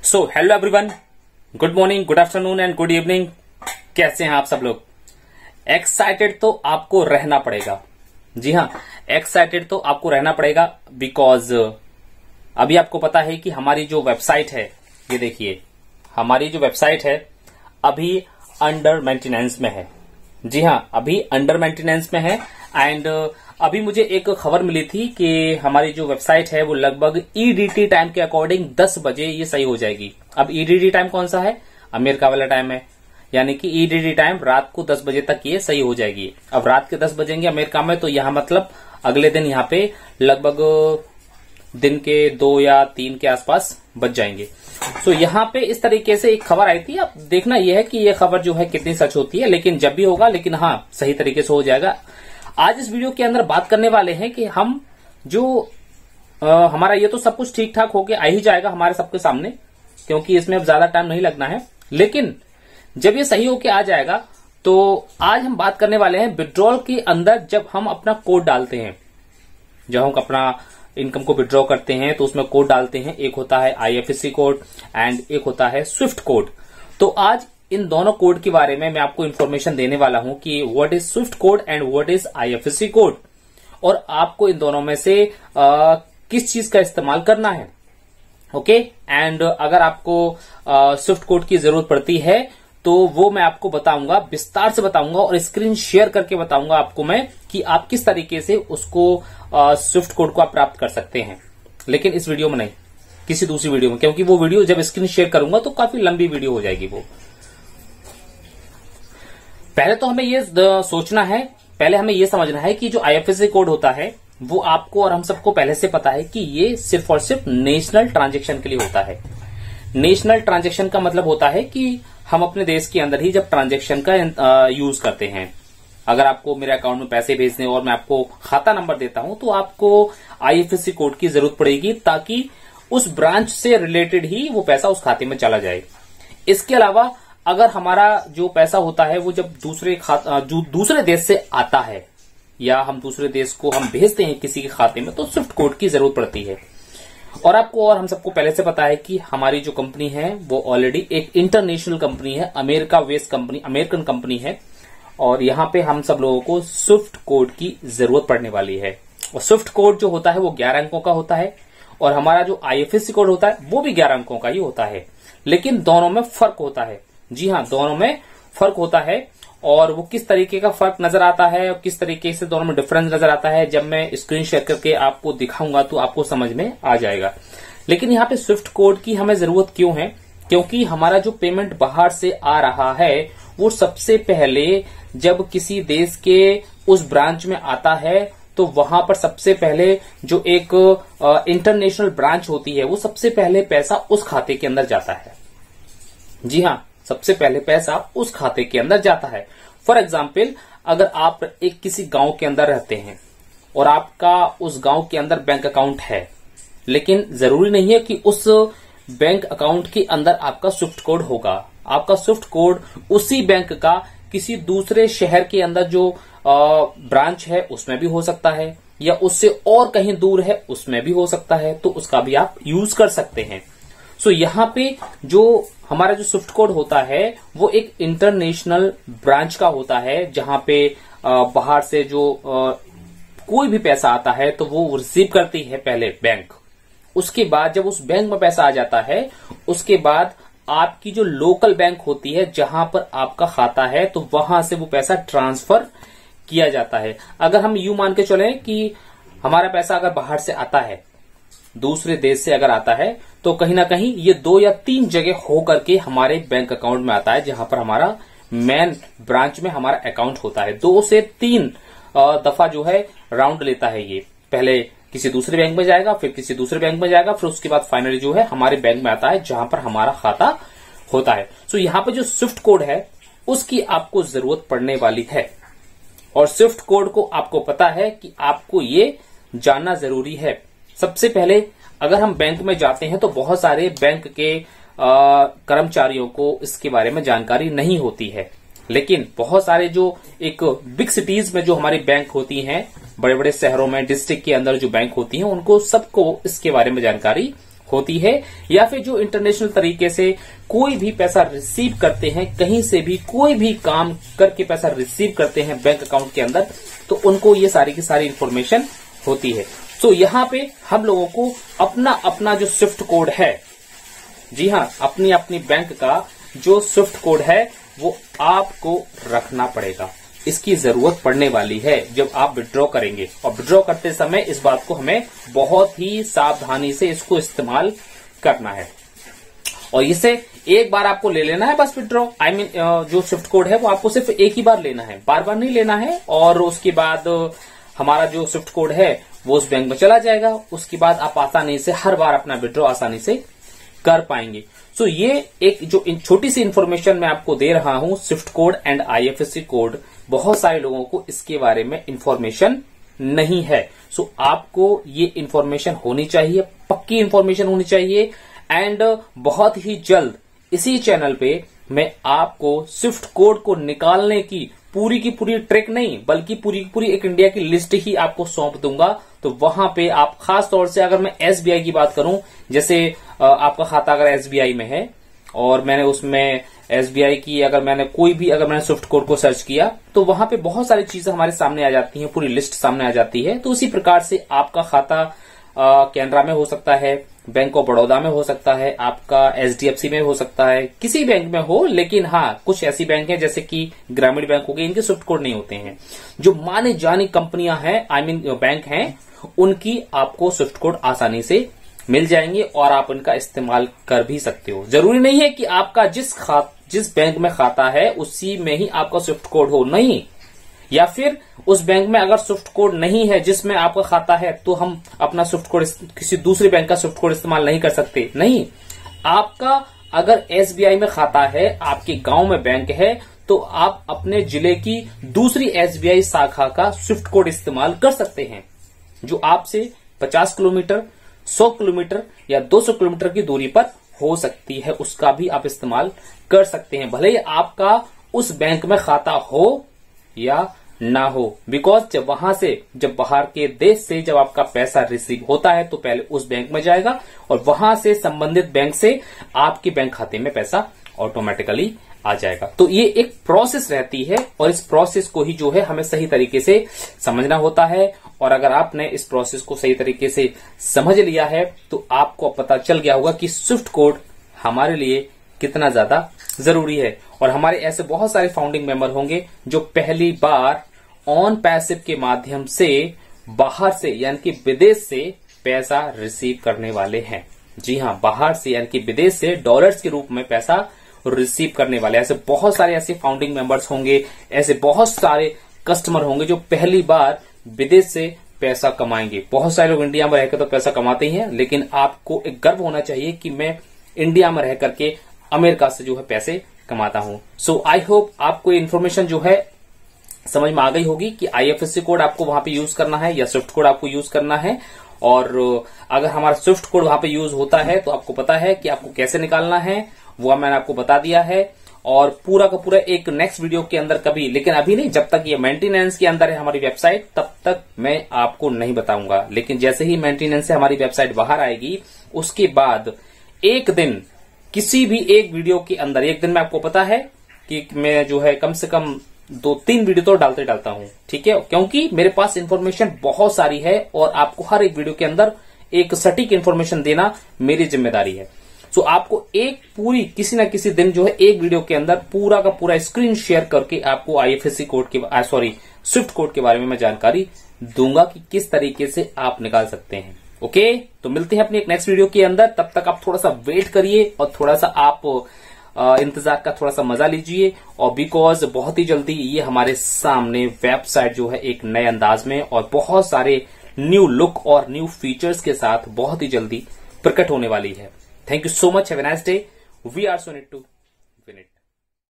So hello everyone, good morning, good afternoon and good evening. कैसे हैं आप सब लोग? एक्साइटेड तो आपको रहना पड़ेगा। जी हाँ, एक्साइटेड तो आपको रहना पड़ेगा बिकॉज अभी आपको पता है कि हमारी जो वेबसाइट है, ये देखिए, हमारी जो वेबसाइट है अभी अंडर मेंटेनेंस में है। जी हाँ, अभी अंडर मेंटेनेंस में है। एंड अभी मुझे एक खबर मिली थी कि हमारी जो वेबसाइट है वो लगभग ईडीटी टाइम के अकॉर्डिंग 10 बजे ये सही हो जाएगी। अब ईडीटी टाइम कौन सा है? अमेरिका वाला टाइम है, यानी कि ईडीटी टाइम रात को 10 बजे तक ये सही हो जाएगी। अब रात के 10 बजेंगे अमेरिका में, तो यहां मतलब अगले दिन यहाँ पे लगभग दिन के 2 या 3 के आसपास बच जाएंगे। तो यहाँ पे इस तरीके से एक खबर आई थी। अब देखना यह है कि यह खबर जो है कितनी सच होती है, लेकिन जब भी होगा, लेकिन हाँ, सही तरीके से हो जाएगा। आज इस वीडियो के अंदर बात करने वाले हैं कि हम जो हमारा ये तो सब कुछ ठीक ठाक होके आ ही जाएगा हमारे सबके सामने, क्योंकि इसमें अब ज्यादा टाइम नहीं लगना है। लेकिन जब ये सही होके आ जाएगा तो आज हम बात करने वाले हैं विड्रॉल के अंदर जब हम अपना कोड डालते हैं, जब हम अपना इनकम को विड्रॉ करते हैं तो उसमें कोड डालते हैं। एक होता है आईएफएससी कोड एंड एक होता है स्विफ्ट कोड। तो आज इन दोनों कोड के बारे में मैं आपको इन्फॉर्मेशन देने वाला हूं कि what is swift code and what is IFSC code, और आपको इन दोनों में से किस चीज का इस्तेमाल करना है। ओके, एंड अगर आपको स्विफ्ट कोड की जरूरत पड़ती है तो वो मैं आपको बताऊंगा, विस्तार से बताऊंगा और स्क्रीन शेयर करके बताऊंगा आपको मैं कि आप किस तरीके से उसको स्विफ्ट कोड को आप प्राप्त कर सकते हैं। लेकिन इस वीडियो में नहीं, किसी दूसरी वीडियो में, क्योंकि वो वीडियो जब स्क्रीन शेयर करूंगा तो काफी लंबी वीडियो हो जाएगी वो। पहले तो हमें ये सोचना है, पहले हमें ये समझना है कि जो आईएफएससी कोड होता है वो आपको और हम सबको पहले से पता है कि ये सिर्फ और सिर्फ नेशनल ट्रांजैक्शन के लिए होता है। नेशनल ट्रांजैक्शन का मतलब होता है कि हम अपने देश के अंदर ही जब ट्रांजैक्शन का यूज करते हैं। अगर आपको मेरे अकाउंट में पैसे भेजने और मैं आपको खाता नंबर देता हूं तो आपको आईएफएससी कोड की जरूरत पड़ेगी, ताकि उस ब्रांच से रिलेटेड ही वो पैसा उस खाते में चला जाए। इसके अलावा अगर हमारा जो पैसा होता है वो जब दूसरे देश से आता है या हम दूसरे देश को हम भेजते हैं किसी के खाते में, तो स्विफ्ट कोड की जरूरत पड़ती है। और आपको और हम सबको पहले से पता है कि हमारी जो कंपनी है वो ऑलरेडी एक इंटरनेशनल कंपनी है, America based company, American company है, और यहां पे हम सब लोगों को स्विफ्ट कोड की जरूरत पड़ने वाली है। और स्विफ्ट कोड जो होता है वो 11 अंकों का होता है, और हमारा जो आईएफएससी कोड होता है वो भी 11 अंकों का ही होता है। लेकिन दोनों में फर्क होता है। जी हाँ, दोनों में फर्क होता है, और वो किस तरीके का फर्क नजर आता है और किस तरीके से दोनों में डिफरेंस नजर आता है, जब मैं स्क्रीन शेयर करके आपको दिखाऊंगा तो आपको समझ में आ जाएगा। लेकिन यहाँ पे स्विफ्ट कोड की हमें जरूरत क्यों है? क्योंकि हमारा जो पेमेंट बाहर से आ रहा है वो सबसे पहले जब किसी देश के उस ब्रांच में आता है तो वहां पर सबसे पहले जो एक इंटरनेशनल ब्रांच होती है वो सबसे पहले पैसा उस खाते के अंदर जाता है। जी हाँ, सबसे पहले पैसा उस खाते के अंदर जाता है। फॉर एग्जाम्पल, अगर आप एक किसी गांव के अंदर रहते हैं और आपका उस गांव के अंदर बैंक अकाउंट है, लेकिन जरूरी नहीं है कि उस बैंक अकाउंट के अंदर आपका स्विफ्ट कोड होगा। आपका स्विफ्ट कोड उसी बैंक का किसी दूसरे शहर के अंदर जो ब्रांच है उसमें भी हो सकता है, या उससे और कहीं दूर है उसमें भी हो सकता है, तो उसका भी आप यूज कर सकते हैं। सो यहाँ पे जो हमारा जो स्विफ्ट कोड होता है वो एक इंटरनेशनल ब्रांच का होता है, जहां पे बाहर से जो कोई भी पैसा आता है तो वो रिसीव करती है पहले बैंक। उसके बाद जब उस बैंक में पैसा आ जाता है, उसके बाद आपकी जो लोकल बैंक होती है जहां पर आपका खाता है, तो वहां से वो पैसा ट्रांसफर किया जाता है। अगर हम यूं मान के चले कि हमारा पैसा अगर बाहर से आता है, दूसरे देश से अगर आता है, तो कहीं ना कहीं ये 2 या 3 जगह हो करके हमारे बैंक अकाउंट में आता है, जहां पर हमारा मेन ब्रांच में हमारा अकाउंट होता है। 2 से 3 दफा जो है राउंड लेता है ये। पहले किसी दूसरे बैंक में जाएगा, फिर किसी दूसरे बैंक में जाएगा, फिर उसके बाद फाइनली जो है हमारे बैंक में आता है जहां पर हमारा खाता होता है। सो यहाँ पे जो स्विफ्ट कोड है उसकी आपको जरूरत पड़ने वाली है, और स्विफ्ट कोड को आपको पता है कि आपको ये जानना जरूरी है। सबसे पहले अगर हम बैंक में जाते हैं तो बहुत सारे बैंक के कर्मचारियों को इसके बारे में जानकारी नहीं होती है, लेकिन बहुत सारे जो एक बिग सिटीज में जो हमारी बैंक होती हैं, बड़े बड़े शहरों में, डिस्ट्रिक्ट के अंदर जो बैंक होती हैं, उनको सबको इसके बारे में जानकारी होती है, या फिर जो इंटरनेशनल तरीके से कोई भी पैसा रिसीव करते हैं, कहीं से भी कोई भी काम करके पैसा रिसीव करते हैं बैंक अकाउंट के अंदर, तो उनको ये सारी की सारी इंफॉर्मेशन होती है। तो यहाँ पे हम लोगों को अपना अपना जो स्विफ्ट कोड है, जी हाँ, अपनी अपनी बैंक का जो स्विफ्ट कोड है वो आपको रखना पड़ेगा। इसकी जरूरत पड़ने वाली है जब आप विड्रॉ करेंगे, और विड्रॉ करते समय इस बात को हमें बहुत ही सावधानी से इसको इस्तेमाल करना है। और इसे एक बार आपको ले लेना है बस विड्रॉ, जो स्विफ्ट कोड है वो आपको सिर्फ एक ही बार लेना है, बार बार नहीं लेना है। और उसके बाद हमारा जो स्विफ्ट कोड है वो उस बैंक में चला जाएगा। उसके बाद आप आसानी से हर बार अपना विड्रॉ आसानी से कर पाएंगे। सो ये एक जो छोटी सी इंफॉर्मेशन मैं आपको दे रहा हूं, swift code and IFSC code, बहुत सारे लोगों को इसके बारे में इंफॉर्मेशन नहीं है। सो आपको ये इंफॉर्मेशन होनी चाहिए, पक्की इंफॉर्मेशन होनी चाहिए। एंड बहुत ही जल्द इसी चैनल पे मैं आपको स्विफ्ट कोड को निकालने की पूरी ट्रिक नहीं, बल्कि पूरी एक इंडिया की लिस्ट ही आपको सौंप दूंगा। तो वहां पे आप खास तौर से, अगर मैं एसबीआई की बात करूं, जैसे आपका खाता अगर एसबीआई में है और मैंने उसमें एसबीआई की अगर मैंने स्विफ्ट कोड को सर्च किया, तो वहां पे बहुत सारी चीजें हमारे सामने आ जाती हैं, पूरी लिस्ट सामने आ जाती है। तो उसी प्रकार से आपका खाता कैनरा में हो सकता है, बैंक ऑफ बड़ौदा में हो सकता है, आपका एचडीएफसी में हो सकता है, किसी बैंक में हो। लेकिन हाँ, कुछ ऐसी बैंक है जैसे कि ग्रामीण बैंक हो गई, इनके स्विफ्ट कोड नहीं होते हैं। जो माने जानी कंपनियां हैं, बैंक हैं, उनकी आपको स्विफ्ट कोड आसानी से मिल जाएंगे और आप उनका इस्तेमाल कर भी सकते हो। जरूरी नहीं है कि आपका जिस बैंक में खाता है उसी में ही आपका स्विफ्ट कोड हो, नहीं। या फिर उस बैंक में अगर स्विफ्ट कोड नहीं है जिसमें आपका खाता है, तो हम अपना स्विफ्ट कोड किसी दूसरे बैंक का स्विफ्ट कोड इस्तेमाल नहीं कर सकते, नहीं। आपका अगर एसबीआई में खाता है, आपके गांव में बैंक है, तो आप अपने जिले की दूसरी एसबीआई शाखा का स्विफ्ट कोड इस्तेमाल कर सकते हैं, जो आपसे 50 किलोमीटर, 100 किलोमीटर या 200 किलोमीटर की दूरी पर हो सकती है। उसका भी आप इस्तेमाल कर सकते हैं, भले ही आपका उस बैंक में खाता हो या ना हो। बिकॉज जब बाहर के देश से जब आपका पैसा रिसीव होता है, तो पहले उस बैंक में जाएगा और वहां से संबंधित बैंक से आपके बैंक खाते में पैसा ऑटोमेटिकली आ जाएगा। तो ये एक प्रोसेस रहती है, और इस प्रोसेस को ही जो है हमें सही तरीके से समझना होता है। और अगर आपने इस प्रोसेस को सही तरीके से समझ लिया है, तो आपको पता चल गया होगा कि स्विफ्ट कोड हमारे लिए कितना ज्यादा जरूरी है। और हमारे ऐसे बहुत सारे फाउंडिंग मेंबर होंगे जो पहली बार ऑन पैसिव के माध्यम से बाहर से यानी कि विदेश से पैसा रिसीव करने वाले हैं। जी हाँ, बाहर से यानी कि विदेश से डॉलर्स के रूप में पैसा रिसीव करने वाले ऐसे बहुत सारे ऐसे फाउंडिंग मेंबर्स होंगे, ऐसे बहुत सारे कस्टमर होंगे जो पहली बार विदेश से पैसा कमाएंगे। बहुत सारे लोग इंडिया में रहकर तो पैसा कमाते ही हैं, लेकिन आपको एक गर्व होना चाहिए कि मैं इंडिया में रह करके अमेरिका से जो है पैसे कमाता हूं। सो आई होप आपको इन्फॉर्मेशन जो है समझ में आ गई होगी कि आईएफएससी कोड आपको वहां पे यूज करना है या स्विफ्ट कोड आपको यूज करना है। और अगर हमारा स्विफ्ट कोड वहां पे यूज होता है तो आपको पता है कि आपको कैसे निकालना है, वो मैंने आपको बता दिया है। और पूरा का पूरा एक नेक्स्ट वीडियो के अंदर कभी, लेकिन अभी नहीं, जब तक ये मेंटेनेंस के अंदर है हमारी वेबसाइट, तब तक मैं आपको नहीं बताऊंगा। लेकिन जैसे ही मेंटेनेंस से हमारी वेबसाइट बाहर आएगी, उसके बाद एक दिन किसी भी एक वीडियो के अंदर, एक दिन में आपको पता है कि मैं जो है कम से कम 2-3 वीडियो तो डालता हूं, ठीक है, क्योंकि मेरे पास इंफॉर्मेशन बहुत सारी है और आपको हर एक वीडियो के अंदर एक सटीक इंफॉर्मेशन देना मेरी जिम्मेदारी है। सो आपको एक पूरी किसी न किसी दिन जो है एक वीडियो के अंदर पूरा का पूरा स्क्रीन शेयर करके आपको आईएफएससी कोड के स्विफ्ट कोड के बारे में मैं जानकारी दूंगा कि किस तरीके से आप निकाल सकते हैं। ओके, तो मिलते हैं अपनी एक नेक्स्ट वीडियो के अंदर। तब तक आप थोड़ा सा वेट करिए और थोड़ा सा आप इंतजार का थोड़ा सा मजा लीजिए। और बिकॉज बहुत ही जल्दी ये हमारे सामने वेबसाइट जो है एक नए अंदाज में और बहुत सारे न्यू लुक और न्यू फीचर्स के साथ बहुत ही जल्दी प्रकट होने वाली है। Thank you so much. Have a nice day. We are Sonit 2.